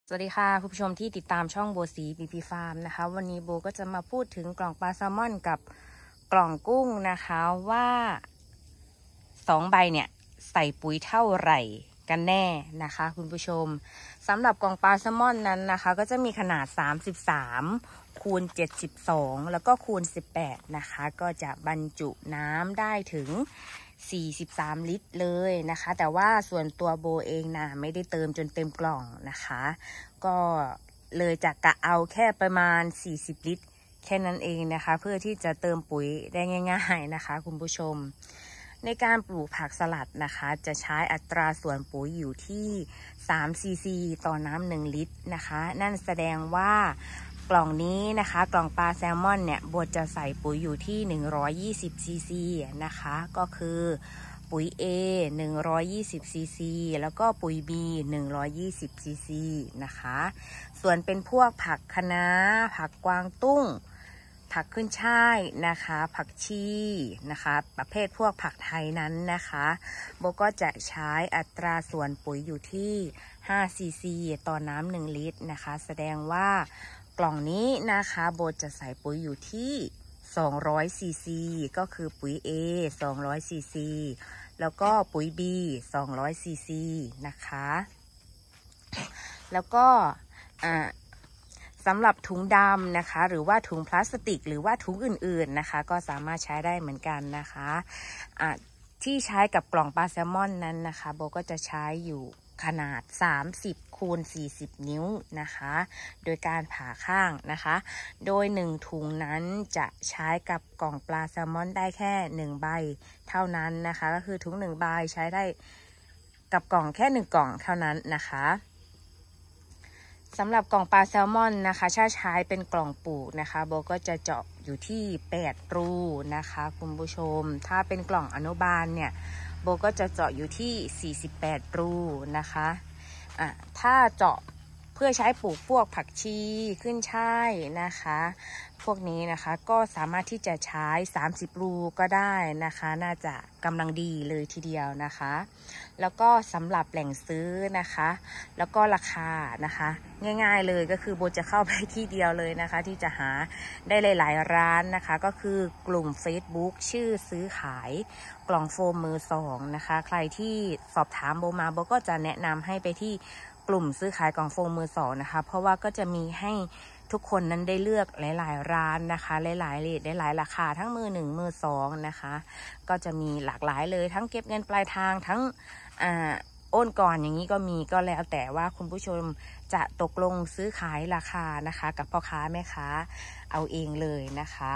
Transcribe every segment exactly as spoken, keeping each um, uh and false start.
สวัสดีค่ะคุณผู้ชมที่ติดตามช่องโบสีบีพีฟาร์มนะคะวันนี้โบก็จะมาพูดถึงกล่องปลาแซลมอนกับกล่องกุ้งนะคะว่าสองใบเนี่ยใส่ปุ๋ยเท่าไหร่กันแน่นะคะคุณผู้ชมสำหรับกล่องปลาแซลมอนนั้นนะคะก็จะมีขนาดสามสิบสามคูณเจ็ดสิบสองแล้วก็คูณสิบแปดนะคะก็จะบรรจุน้ำได้ถึงสี่สิบสามลิตรเลยนะคะแต่ว่าส่วนตัวโบเองนะไม่ได้เติมจนเต็มกล่องนะคะก็เลยจะกะเอาแค่ประมาณสี่สิบลิตรแค่นั้นเองนะคะเพื่อที่จะเติมปุ๋ยได้ง่ายๆนะคะคุณผู้ชมในการปลูกผักสลัดนะคะจะใช้อัตราส่วนปุ๋ยอยู่ที่สามซีซีต่อน้ำหนึ่งลิตรนะคะนั่นแสดงว่ากล่องนี้นะคะกล่องปลาแซลมอนเนี่ยโบจะใส่ปุ๋ยอยู่ที่หนึ่งร้อยยี่สิบซีซีนะคะก็คือปุ๋ย A หนึ่งร้อยยี่สิบซีซีแล้วก็ปุ๋ย B หนึ่งร้อยยี่สิบซีซีนะคะส่วนเป็นพวกผักคะน้าผักกวางตุ้งผักขึ้นช่ายนะคะผักชีนะคะประเภทพวกผักไทยนั้นนะคะโบก็จะใช้อัตราส่วนปุ๋ยอยู่ที่ห้าซีซีต่อน้ำหนึ่งลิตรนะคะแสดงว่ากล่องนี้นะคะโบจะใส่ปุ๋ยอยู่ที่สองร้อยซีซีก็คือปุ๋ย A สองร้อยซีซีแล้วก็ปุ๋ย B สองร้อยซีซีนะคะแล้วก็อ่าสำหรับถุงดำนะคะหรือว่าถุงพลาสติกหรือว่าถุงอื่นๆนะคะก็สามารถใช้ได้เหมือนกันนะคะอ่าที่ใช้กับกล่องปลาแซลมอนนั้นนะคะโบก็จะใช้อยู่ขนาดสามสิบคูณสี่สิบนิ้วนะคะโดยการผ่าข้างนะคะโดยหนึ่งถุงนั้นจะใช้กับกล่องปลาแซลมอนได้แค่หนึ่งใบเท่านั้นนะคะก็คือถุงหนึ่งใบใช้ได้กับกล่องแค่หนึ่งกล่องเท่านั้นนะคะสำหรับกล่องปลาแซลมอนนะคะถ้าใช้เป็นกล่องปลูกนะคะโบก็จะเจาะอยู่ที่แปดรูนะคะคุณผู้ชมถ้าเป็นกล่องอนุบาลเนี่ยโบก็จะเจาะอยู่ที่สี่สิบแปดรูนะคะอ่ะถ้าเจาะเพื่อใช้ปลูกพวกผักชีขึ้นช่ายนะคะพวกนี้นะคะก็สามารถที่จะใช้สามสิบรูก็ได้นะคะน่าจะกำลังดีเลยทีเดียวนะคะแล้วก็สำหรับแหล่งซื้อนะคะแล้วก็ราคานะคะง่ายๆเลยก็คือโบจะเข้าไปที่เดียวเลยนะคะที่จะหาได้หลายๆร้านนะคะก็คือกลุ่ม Facebook ชื่อซื้อขายกล่องโฟมมือสองนะคะใครที่สอบถามโบมาโบก็จะแนะนำให้ไปที่กลุ่มซื้อขายกล่องโฟมมือสองนะคะเพราะว่าก็จะมีให้ทุกคนนั้นได้เลือกหลายๆร้านนะคะหลายๆเรทหลายๆราคาทั้งมือหนึ่งมือสองนะคะก็จะมีหลากหลายเลยทั้งเก็บเงินปลายทางทั้งอ่าโอนก่อนอย่างนี้ก็มีก็แล้วแต่ว่าคุณผู้ชมจะตกลงซื้อขายราคานะคะกับพ่อค้าแม่ค้าเอาเองเลยนะคะ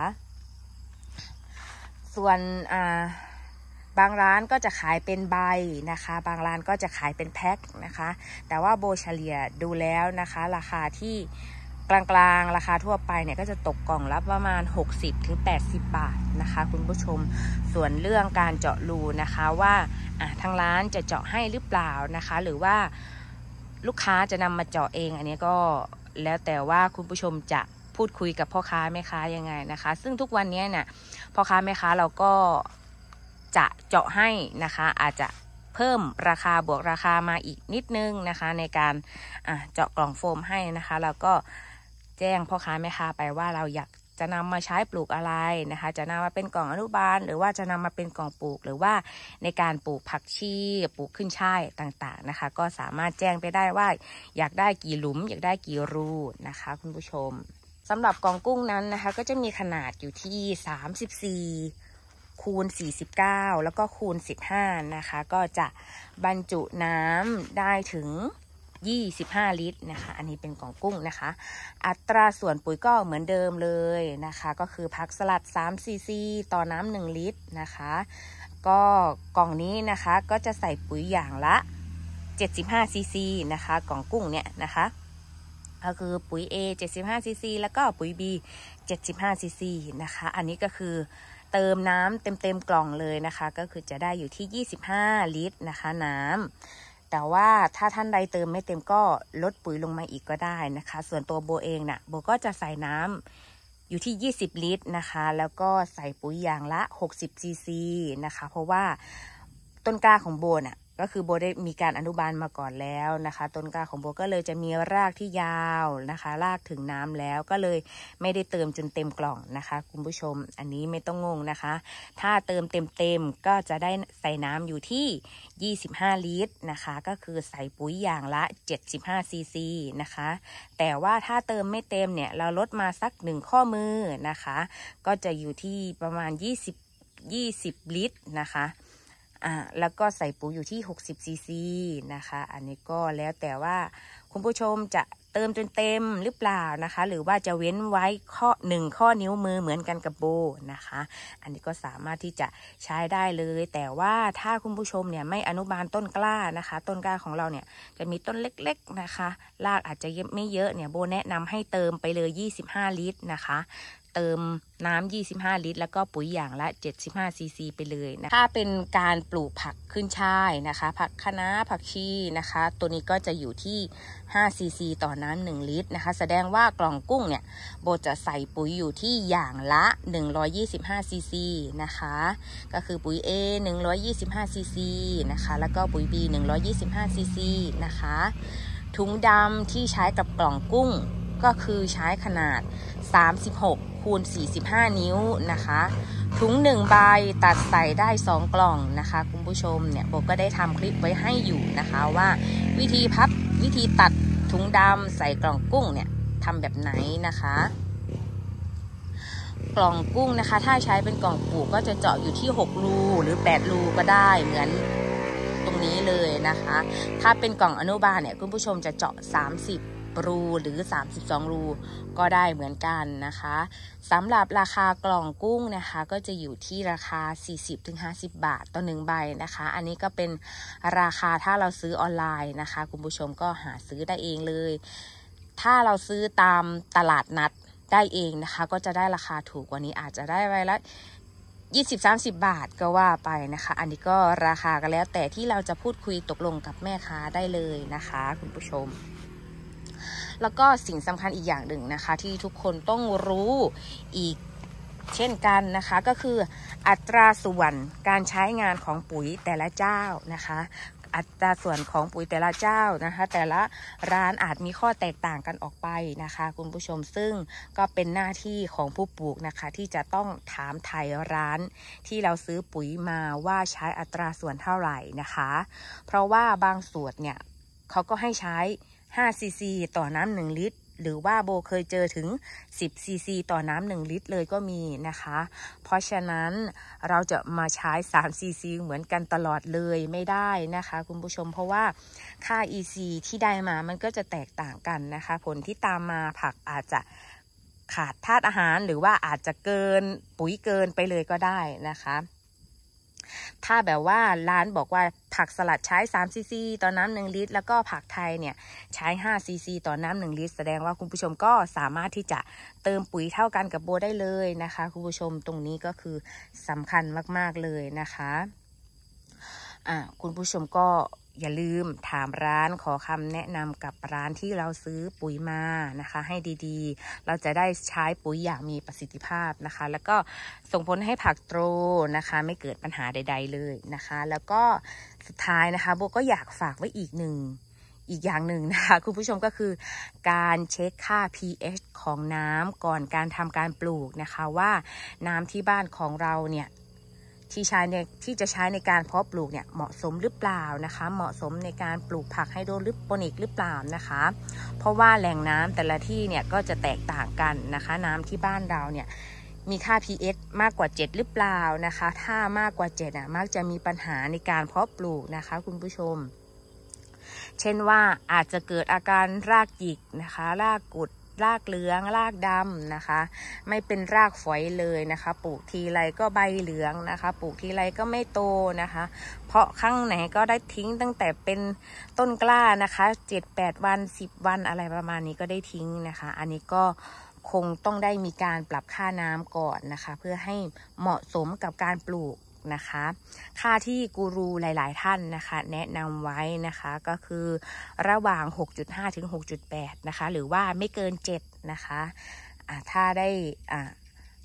ส่วนอ่าบางร้านก็จะขายเป็นใบนะคะบางร้านก็จะขายเป็นแพ็คนะคะแต่ว่าโบเฉลี่ยดูแล้วนะคะราคาที่กลางๆราคาทั่วไปเนี่ยก็จะตกกล่องละประมาณหกสิบถึงแปดสิบบาทนะคะคุณผู้ชมส่วนเรื่องการเจาะรูนะคะว่าอ่ะทางร้านจะเจาะให้หรือเปล่านะคะหรือว่าลูกค้าจะนำมาเจาะเองอันนี้ก็แล้วแต่ว่าคุณผู้ชมจะพูดคุยกับพ่อค้าแม่ค้ายังไงนะคะซึ่งทุกวันนี้เนี่ยพ่อค้าแม่ค้าเราก็จะเจาะให้นะคะอาจจะเพิ่มราคาบวกราคามาอีกนิดนึงนะคะในการอ่ะเจาะกล่องโฟมให้นะคะแล้วก็แจ้งพ่อค้าแม่ค้าไปว่าเราอยากจะนำมาใช้ปลูกอะไรนะคะจะนำมาเป็นกล่องอนุบาลหรือว่าจะนำมาเป็นกล่องปลูกหรือว่าในการปลูกผักชีปลูกขึ้นช่ายต่างๆนะคะก็สามารถแจ้งไปได้ว่าอยากได้กี่หลุมอยากได้กี่รูนะคะคุณผู้ชมสำหรับกล่องกุ้งนั้นนะคะก็จะมีขนาดอยู่ที่สามสิบสี่คูณสี่สิบเก้าแล้วก็คูณสิบห้านะคะก็จะบรรจุน้ำได้ถึงยี่สิบห้าลิตรนะคะอันนี้เป็นกล่องกุ้งนะคะอัตราส่วนปุ๋ยก็เหมือนเดิมเลยนะคะก็คือผักสลัดสามซีซีต่อน้ำหนึ่งลิตรนะคะก็กล่องนี้นะคะก็จะใส่ปุ๋ยอย่างละเจ็ดสิบห้าซีซีนะคะกล่องกุ้งเนี่ยนะคะก็คือปุ๋ย A เจ็ดสิบห้าซีซีแล้วก็ปุ๋ย B เจ็ดสิบห้าซีซีนะคะอันนี้ก็คือเติมน้ำเต็มๆกล่องเลยนะคะก็คือจะได้อยู่ที่ยี่สิบห้าลิตรนะคะน้ำแต่ว่าถ้าท่านใดเติมไม่เต็มก็ลดปุ๋ยลงมาอีกก็ได้นะคะส่วนตัวโบเองนะ่ะโบก็จะใส่น้ำอยู่ที่ยี่สิบลิตรนะคะแล้วก็ใส่ปุ๋ยอย่างละหกสิบซีซีนะคะเพราะว่าต้นกล้าของโบน่ะก็คือโบได้มีการอนุบาลมาก่อนแล้วนะคะต้นกล้าของโบก็เลยจะมีรากที่ยาวนะคะรากถึงน้ำแล้วก็เลยไม่ได้เติมจนเต็มกล่องนะคะคุณผู้ชมอันนี้ไม่ต้องงงนะคะถ้าเติมเต็มๆก็จะได้ใส่น้ำอยู่ที่ยี่สิบห้าลิตรนะคะก็คือใส่ปุ๋ยอย่างละเจ็ดสิบห้าซีซีนะคะแต่ว่าถ้าเติมไม่เต็มเนี่ยเราลดมาสักหนึ่งข้อมือนะคะก็จะอยู่ที่ประมาณยี่สิบ ยี่สิบลิตรนะคะอ่าแล้วก็ใส่ปุ๋ยอยู่ที่หกสิบซีซีนะคะอันนี้ก็แล้วแต่ว่าคุณผู้ชมจะเติมจนเต็มหรือเปล่านะคะหรือว่าจะเว้นไว้ข้อหนึ่งข้อนิ้วมือเหมือนกันกับโบนะคะอันนี้ก็สามารถที่จะใช้ได้เลยแต่ว่าถ้าคุณผู้ชมเนี่ยไม่อนุบาลต้นกล้านะคะต้นกล้าของเราเนี่ยจะมีต้นเล็กๆนะคะรากอาจจะไม่เยอะเนี่ยโบแนะนำให้เติมไปเลยยี่สิบห้าลิตรนะคะเติมน้ำยี่สิบห้าลิตรแล้วก็ปุ๋ยอย่างละเจ็ดสิบห้าซีซีไปเลยนะถ้าเป็นการปลูกผักขึ้นช่ายนะคะผักคะน้าผักชีนะคะตัวนี้ก็จะอยู่ที่ห้าซีซีต่อน้ำหนึ่งลิตรนะคะแสดงว่ากล่องกุ้งเนี่ยโบจะใส่ปุ๋ยอยู่ที่อย่างละหนึ่งร้อยยี่สิบห้าซีซีนะคะก็คือปุ๋ย A หนึ่งร้อยยี่สิบห้าซีซีนะคะแล้วก็ปุ๋ย B หนึ่งร้อยยี่สิบห้าซีซีนะคะถุงดำที่ใช้กับกล่องกุ้งก็คือใช้ขนาดสามสิบหกคูณสี่สิบห้านิ้วนะคะถุงหนึ่งใบตัดใส่ได้สองกล่องนะคะคุณผู้ชมเนี่ยโบก็ได้ทำคลิปไว้ให้อยู่นะคะว่าวิธีพับวิธีตัดถุงดำใส่กล่องกุ้งเนี่ยทำแบบไหนนะคะกล่องกุ้งนะคะถ้าใช้เป็นกล่องปลูกก็จะเจาะอยู่ที่หกรูหรือแปดรูก็ได้เหมือนตรงนี้เลยนะคะถ้าเป็นกล่องอนุบาลเนี่ยคุณผู้ชมจะเจาะสามสิบรูหรือสามสิบสองรูก็ได้เหมือนกันนะคะสำหรับราคากล่องกุ้งนะคะก็จะอยู่ที่ราคา สี่สิบถึงห้าสิบ บาทต่อหนึ่งใบนะคะอันนี้ก็เป็นราคาถ้าเราซื้อออนไลน์นะคะคุณผู้ชมก็หาซื้อได้เองเลยถ้าเราซื้อตามตลาดนัดได้เองนะคะก็จะได้ราคาถูกกว่านี้อาจจะได้ใบละยี่สิบ สามสิบบาทก็ว่าไปนะคะอันนี้ก็ราคาก็แล้วแต่ที่เราจะพูดคุยตกลงกับแม่ค้าได้เลยนะคะคุณผู้ชมแล้วก็สิ่งสำคัญอีกอย่างหนึ่งนะคะที่ทุกคนต้องรู้อีกเช่นกันนะคะก็คืออัตราส่วนการใช้งานของปุ๋ยแต่ละเจ้านะคะอัตราส่วนของปุ๋ยแต่ละเจ้านะคะแต่ละร้านอาจมีข้อแตกต่างกันออกไปนะคะคุณผู้ชมซึ่งก็เป็นหน้าที่ของผู้ปลูกนะคะที่จะต้องถามไถ่ร้านที่เราซื้อปุ๋ยมาว่าใช้อัตราส่วนเท่าไหร่นะคะเพราะว่าบางส่วนเนี่ยเขาก็ให้ใช้ห้าซีซีต่อน้ำหนึ่งลิตรหรือว่าโบเคยเจอถึงสิบซีซีต่อน้ำหนึ่งลิตรเลยก็มีนะคะเพราะฉะนั้นเราจะมาใช้สามซีซีเหมือนกันตลอดเลยไม่ได้นะคะคุณผู้ชมเพราะว่าค่า อี ซี ที่ได้มามันก็จะแตกต่างกันนะคะผลที่ตามมาผักอาจจะขาดธาตุอาหารหรือว่าอาจจะเกินปุ๋ยเกินไปเลยก็ได้นะคะถ้าแบบว่าร้านบอกว่าผักสลัดใช้สามซีซีต่อน้ำหนึ่งลิตรแล้วก็ผักไทยเนี่ยใช้ห้าซีซีต่อน้ำหนึ่งลิตรแสดงว่าคุณผู้ชมก็สามารถที่จะเติมปุ๋ยเท่ากันกับโบได้เลยนะคะคุณผู้ชมตรงนี้ก็คือสำคัญมากๆเลยนะคะอ่าคุณผู้ชมก็อย่าลืมถามร้านขอคำแนะนำกับร้านที่เราซื้อปุ๋ยมานะคะให้ดีๆเราจะได้ใช้ปุ๋ยอย่างมีประสิทธิภาพนะคะแล้วก็ส่งผลให้ผักโตนะคะไม่เกิดปัญหาใดๆเลยนะคะแล้วก็สุดท้ายนะคะโบก็อยากฝากไว้อีกหนึ่งอีกอย่างหนึ่งนะคะคุณผู้ชมก็คือการเช็คค่า พี เอช ของน้ำก่อนการทำการปลูกนะคะว่าน้ำที่บ้านของเราเนี่ยที่ใช้ในที่จะใช้ในการเพาะปลูกเนี่ยเหมาะสมหรือเปล่านะคะเหมาะสมในการปลูกผักไฮโดรโปนิกหรือเปล่านะคะเพราะว่าแหล่งน้ำแต่ละที่เนี่ยก็จะแตกต่างกันนะคะน้ำที่บ้านเราเนี่ยมีค่า พี เอช มากกว่าเจ็ดหรือเปล่านะคะถ้ามากกว่าเจ็ดอ่ะมักจะมีปัญหาในการเพาะปลูกนะคะคุณผู้ชมเช่นว่าอาจจะเกิดอาการรากหยิกนะคะรากกุดรากเหลืองรากดำนะคะไม่เป็นรากฝอยเลยนะคะปลูกทีไรก็ใบเหลืองนะคะปลูกทีไรก็ไม่โตนะคะเพราะข้างไหนก็ได้ทิ้งตั้งแต่เป็นต้นกล้านะคะเจ็ดแปดวันสิบวันอะไรประมาณนี้ก็ได้ทิ้งนะคะอันนี้ก็คงต้องได้มีการปรับค่าน้ำก่อนนะคะเพื่อให้เหมาะสมกับการปลูกนะคะค่าที่กูรูหลายๆท่านนะคะแนะนำไว้นะคะก็คือระหว่าง หกจุดห้า ถึง หกจุดแปด นะคะหรือว่าไม่เกินเจ็ดนะคะอ่าถ้าได้อ่าป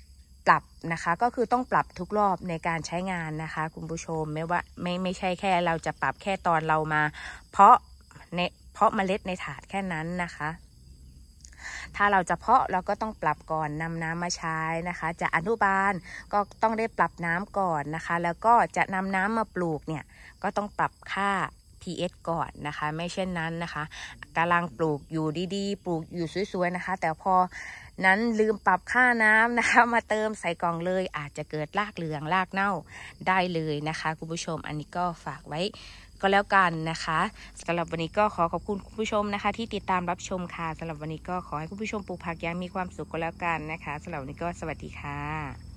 ปรับนะคะก็คือต้องปรับทุกรอบในการใช้งานนะคะคุณผู้ชมไม่ว่าไม่ไม่ใช่แค่เราจะปรับแค่ตอนเรามาเพาะในเพาะเมล็ดในถาดแค่นั้นนะคะถ้าเราจะเพาะเราก็ต้องปรับก่อนนำน้ำมาใช้นะคะจะอนุบาลก็ต้องได้ปรับน้ำก่อนนะคะแล้วก็จะนำน้ำมาปลูกเนี่ยก็ต้องปรับค่า พี เอช ก่อนนะคะไม่เช่นนั้นนะคะกำลังปลูกอยู่ดีๆปลูกอยู่สวยๆนะคะแต่พอนั้นลืมปรับค่าน้ำนะคะมาเติมใส่กล่องเลยอาจจะเกิดรากเหลืองรากเน่าได้เลยนะคะคุณผู้ชมอันนี้ก็ฝากไว้ก็แล้วกันนะคะสำหรับวันนี้ก็ขอขอบคุณคุณผู้ชมนะคะที่ติดตามรับชมค่ะสำหรับวันนี้ก็ขอให้คุณผู้ชมปลูกผักอย่างมีความสุขก็แล้วกันนะคะสำหรับวันนี้ก็สวัสดีค่ะ